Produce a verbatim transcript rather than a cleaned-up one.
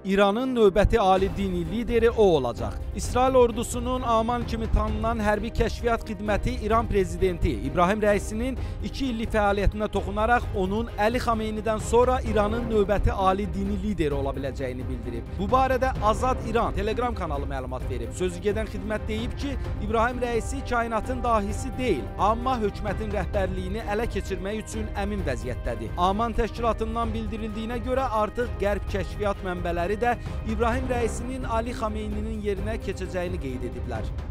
İranın növbəti ali dini lideri o olacaq. İsrail ordusunun Aman kimi tanınan hərbi kəşfiyyat xidməti İran prezidenti İbrahim Rəisinin iki illik fəaliyyətinə toxunaraq onun Əli Xameynidən sonra İranın növbəti ali dini lideri ola biləcəyini bildirib. Bu barədə Azad İran Telegram kanalı məlumat verib. Sözü gedən xidmət deyib ki, İbrahim Rəisi kainatın dahisi deyil, amma hökumətin rəhbərliyini ələ keçirmək üçün əmin vəziyyətdədir. Aman təşkilatından bildirildiyinə görə artıq Qərb kəşfiyyat mənbələri də İbrahim Rəisinin Ali Xameyninin yerinə keçəcəyini qeyd ediblər.